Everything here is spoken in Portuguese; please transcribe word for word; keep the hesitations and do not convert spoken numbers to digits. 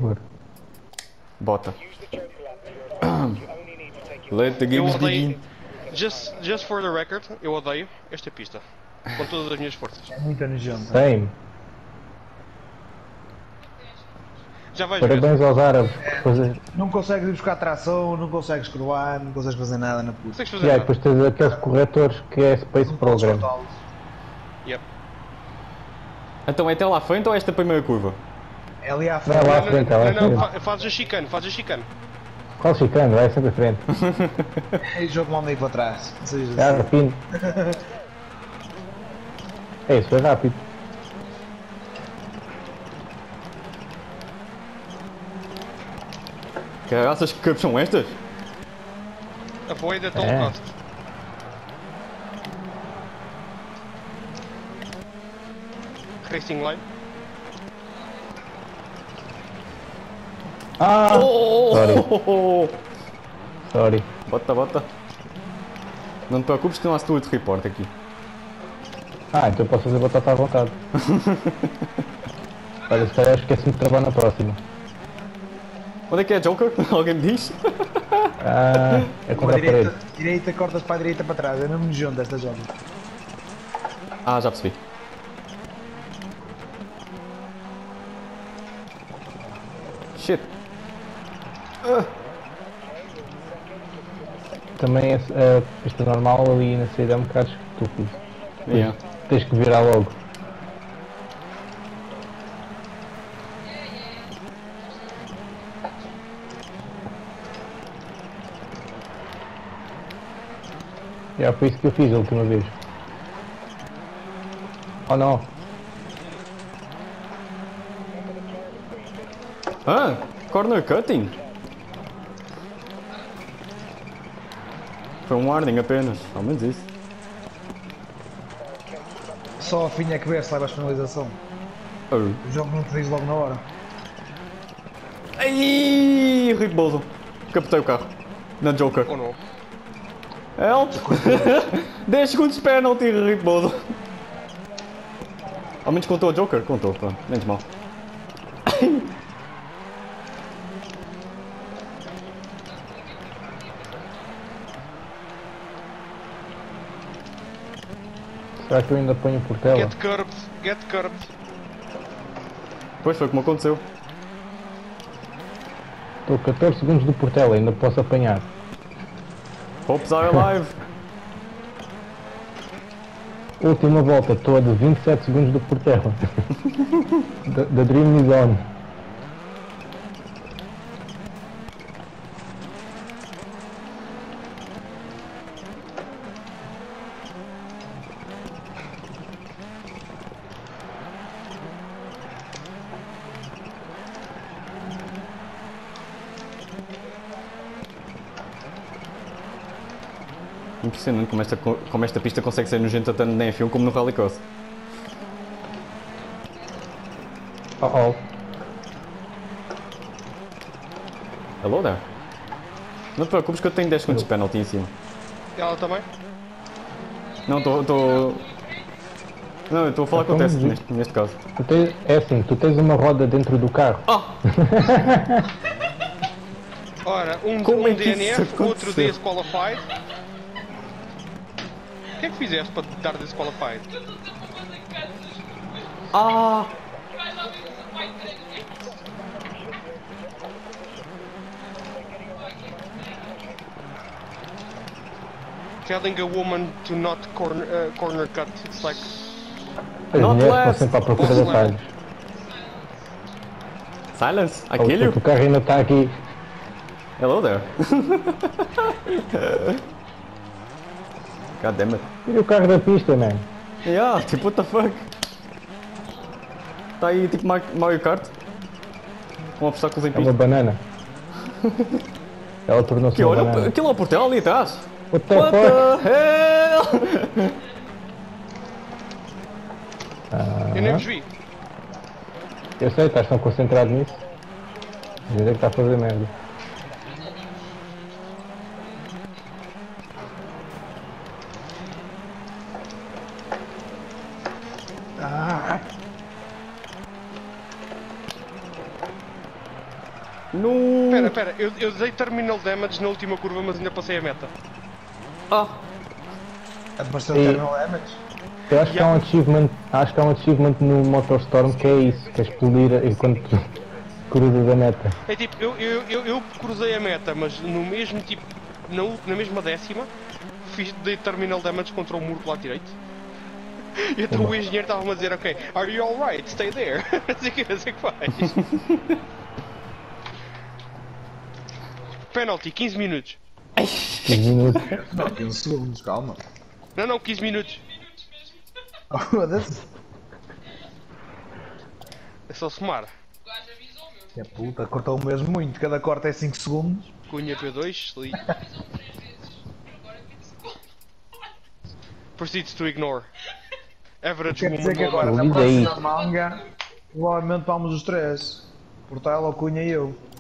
over. Bota. Let the Eu games odeio, begin. just, just for the record, eu odeio esta pista. Com todas as minhas forças. É muito nojento. Same. Já vais ver. Parabéns aos árabes por fazer. Não consegues ir buscar tração, não consegues curvar, não consegues fazer nada na puta. Consegues fazer E aí, nada. depois tens aqueles corretores que é Space Não podes Program. cortá-los. Yep. Então é até lá à frente ou é esta primeira curva? É ali à Vai lá à frente. frente, vai lá à Não, não, frente. fa- fazes a chicane, fazes a chicane. Qual chicano? Vai sempre à frente. E o jogo manda aí para trás. Não sejas É assim. fino. É isso, foi rápido. Que raças que curvas são estas? Avoid at all É. costs. Racing line. Ah! Oh! Sorry. Sorry. Bota, bota. Não te preocupes que não há steward report aqui. Ah, então eu posso fazer batata à vontade. Olha, se calhar esqueci-me de trabalhar na próxima. Onde é que é Joker? Alguém me diz? Ah, é Com contra a a parede. direita, direita, cortas para a direita para trás. É mesmo nojento desta joga. Ah, já percebi. Shit. Também a, a pista normal ali na saída é um bocado estúpido. Yeah. Tens que virar logo. Já foi isso que eu fiz a última vez. Oh não. Ah, corner cutting. Foi um warning apenas, ao menos isso. Só a finha que vê se leva a finalização. Oh. O jogo não te diz logo na hora. Ai, Rick Bozo. Captei o carro. Na Joker. Ou não? Help! dez segundos de penalty, Rick Bozo. Ao menos contou a Joker? Contou, pronto. Menos mal. Será que eu ainda ponho Portela? Get curbed, get curbed. Pois foi como aconteceu. Estou a catorze segundos do Portela, ainda posso apanhar. Hopes are alive. Última volta, estou a de vinte e sete segundos do Portela. Da da Dream is on. Impressionante como esta, como esta pista consegue ser nojenta tanto na F um como no Rallycross. Oh oh. Hello there. Não te preocupes que eu tenho dez segundos de penalty em cima. E ela também? Não, estou... Tô... Não, eu estou a falar com o Tess neste, neste caso. Tu tens, é assim, tu tens uma roda dentro do carro. Ah! Ora, um, Como um é que D N F, isso outro aconteceu? disqualified. O que é que fizeste para te dar disqualified? Ah! Telling a woman to not corner, uh, corner cut. It's like... As Not mulheres estão less. sempre à procura de atalhos. Silence! I Oh, kill you! o carro ainda está aqui. Hello there! God damn it. Tira o carro da pista, man. Yeah, tipo, what the fuck? Está aí tipo Mar- Mario Kart? Com obstáculos em É uma pista. banana. Ela tornou-se Que uma olha, banana. aquilo é o portão ali atrás. What the What fuck? the hell? Eu nem vos vi. Eu sei, estás tão concentrado nisso. Dizer que está a fazer merda. Ah, No. Pera, pera, eu, eu dei terminal damage na última curva, mas ainda passei a meta. Ah, É de ser E- terminal damage. Eu acho que há um achievement, acho que há um achievement no Motorstorm que é isso, que é explodir enquanto cruzas a meta. É tipo, eu, eu, eu, eu cruzei a meta, mas no mesmo tipo, na, u- na mesma décima, fiz de terminal damage contra o muro do lado direito. E então o engenheiro estava-me a dizer, ok, are you alright? Stay there. Não sei o que, não sei o que faz. Penalty, quinze minutos. quinze minutos. Não, quinze segundos, calma. Não, não, quinze minutos. Foda-se. É só somar. É puta, cortou mesmo muito. Cada corte é cinco segundos. Cunha P dois, sleep. Proceeds to ignore. Average Quer dizer que woman agora, na Olvidei. próxima manga, provavelmente vamos os três. Portela, Cunha e eu.